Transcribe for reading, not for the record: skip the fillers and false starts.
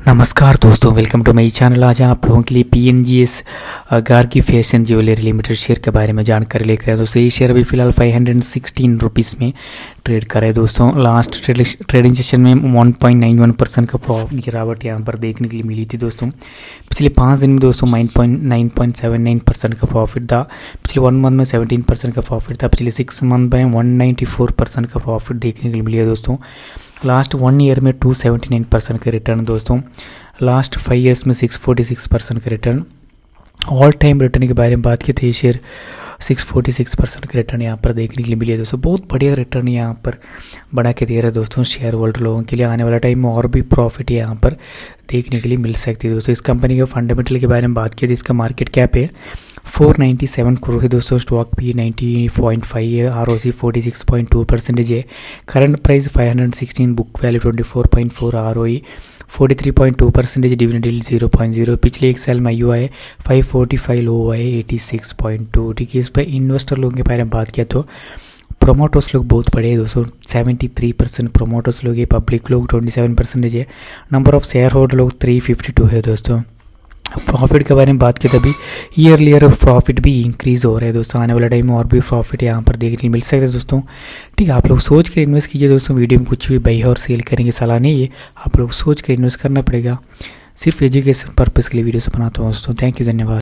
नमस्कार दोस्तों, welcome to my channel. आज आप लोगों के लिए PNGS Gargi fashion jewellery limited share के बारे में जानकारी लेकर आए दोस्तों। ये शेयर अभी फिलहाल 516 रुपीज़ में ट्रेड कर रहे हैं दोस्तों। लास्ट ट्रेडिंग सेशन में 1.91% का गिरावट यहाँ पर देखने के लिए मिली थी दोस्तों। पिछले 5 दिन में दोस्तों 9.79% का प्रॉफिट था। पिछले 1 मंथ में 17% का प्रॉफिट था। पिछले 6 मंथ में 194% का प्रॉफिट देखने के लिए मिली है दोस्तों। लास्ट 1 ईयर में 279% का रिटर्न दोस्तों। लास्ट 5 ईयर्स में 646% का रिटर्न। ऑल टाइम रिटर्न के बारे में बात की तो ये शेयर 646% का रिटर्न यहाँ पर देखने के लिए मिली है दोस्तों। बहुत बढ़िया रिटर्न यहाँ पर बना के दे रहा है दोस्तों शेयर होल्डर लोगों के लिए। आने वाला टाइम में और भी प्रॉफिट यहाँ पर देखने के लिए मिल सकती है दोस्तों। इस कंपनी के फंडामेंटल के बारे में बात की तो इसका मार्केट कैप है 497 करोड़ है दोस्तों। स्टॉक P 90.5 है। ROC 46.2% है। Current price 516, book value 24.4, ROE 43.2%, dividend yield 0.0। पिछले एक साल में UI 545, लो हुआ है 86.2। ठीक है, इस पर इन्वेस्टर लोगों के बारे में बात किया तो प्रोमोटर्स लोग बहुत बड़े हैं दोस्तों। 73% प्रोमोटर्स लोग है। पब्लिक लोग 27% है। नंबर ऑफ शेयर होल्डर लोग 352 है दोस्तों। प्रॉफिट के बारे में बात की तभी ईयर प्रॉफिट भी इंक्रीज हो रहा है दोस्तों। आने वाला टाइम में और भी प्रॉफिट यहाँ पर देखने को मिल सकता है दोस्तों। ठीक है, आप लोग सोच कर इन्वेस्ट कीजिए दोस्तों। वीडियो में कुछ भी बाई और सेल करेंगे सलाह नहीं है, आप लोग सोच कर इन्वेस्ट करना पड़ेगा। सिर्फ एजुकेशन पर्पज़ के लिए वीडियो से बनाता हूँ दोस्तों। थैंक यू, धन्यवाद।